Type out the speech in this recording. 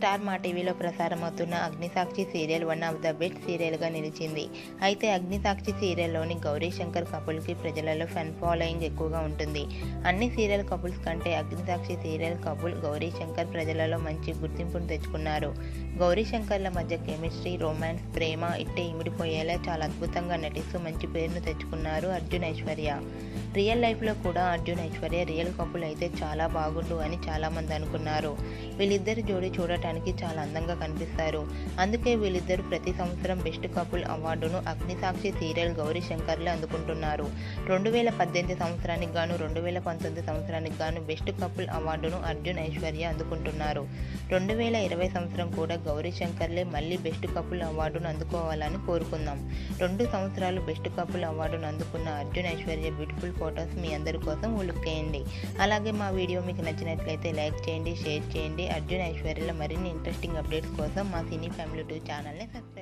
Star Maa టీవీలో ప్రసారమవుతున్న Agnisakshi serial one of the best సీరియల్గా నిలిచింది. అయితే అగ్నిసాక్షి సీరియల్లోని గౌరీ శంకర్ కపుల్కి ప్రజలలో ఫ్యాన్ ఫాలోయింగ్ ఎక్కువగా ఉంటుంది. అన్ని సీరియల్ కపుల్స్ కంటే అగ్నిసాక్షి సీరియల్ కపుల్ గౌరీ శంకర్ ప్రజలలో మంచి గుర్తింపును తెచ్చుకున్నారు. గౌరీ శంకర్ల మధ్య కెమిస్ట్రీ, రొమాన్స్, ప్రేమ ఇట్టే ఇమిడిపోయేలా చాలా అద్భుతంగా నటిస్తూ మంచి పేరును తెచ్చుకున్నారు అర్జున్, ఐశ్వర్య. రియల్ లైఫ్లో కూడా అర్జున్, ఐశ్వర్య రియల్ కపుల్ అయితే చాలా బాగుండు అని చాలామంది అనుకున్నారు. వీళ్ళిద్దరి జోడీ చూడటానికి చాలా అందంగా కనిపిస్తారు. అందుకే వీళ్ళిద్దరు ప్రతి సంవత్సరం బెస్ట్ కపుల్ అవార్డును అగ్నిసాక్షి సీరియల్ గౌరీ శంకర్లు అందుకుంటున్నారు. 2018 సంవత్సరానికి గాను 2019 సంవత్సరానికి గాను బెస్ట్ కపుల్ అవార్డును అర్జున్, ఐశ్వర్య అందుకుంటున్నారు. 2020 సంవత్సరం కూడా గౌరీ శంకర్లే మళ్ళీ బెస్ట్ కపుల్ అవార్డును అందుకోవాలని కోరుకుందాం. 2 సంవత్సరాలు బెస్ట్ కపుల్ అవార్డును అందుకున్న అర్జున్, ఐశ్వర్య బ్యూటిఫుల్ ఫొటోస్ మీ అందరి కోసం లుక్ చేయండి. అలాగే మా వీడియో మీకు నచ్చినట్లయితే లైక్ చేయండి, షేర్ చేయండి. అర్జున్, ఐశ్వర్యల మరిన్ని ఇంట్రెస్టింగ్ అప్డేట్స్ కోసం మా సినీ ఫ్యామిలీ 2 ఛానల్ని సబ్స్క్రైబ్